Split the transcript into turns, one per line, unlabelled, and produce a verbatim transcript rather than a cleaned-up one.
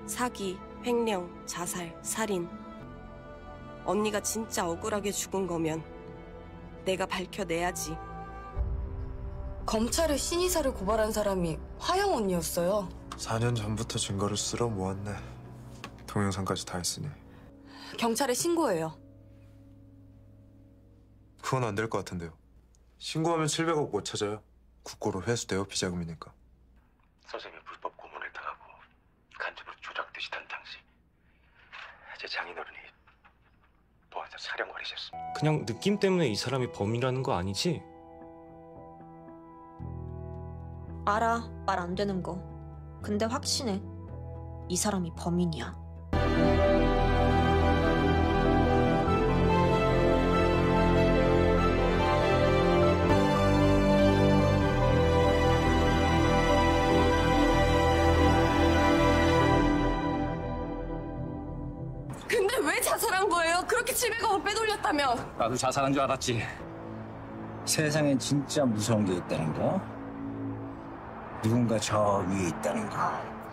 사기, 횡령, 자살, 살인. 언니가 진짜 억울하게 죽은 거면 내가 밝혀내야지.
검찰에 신이사를 고발한 사람이 화영 언니였어요.
사 년 전부터 증거를 쓸어 모았네. 동영상까지 다 했으니.
경찰에 신고해요.
그건 안 될 것 같은데요. 신고하면 칠백억 못 찾아요. 국고로 회수돼요, 비자금이니까.
선생님이 불법 고문을 당하고 간접으로 조작듯이 단 당시 제 장인어른이 도와서 사령 버리셨습니다.
그냥 느낌 때문에 이 사람이 범인이라는 거 아니지?
알아, 말 안 되는 거. 근데 확신해. 이 사람이 범인이야.
근데 왜 자살한 거예요? 그렇게 칠백억을 빼돌렸다며.
나도 자살한 줄 알았지. 세상엔 진짜 무서운 게 있다는 거. 누군가 저 위에 있다는 거.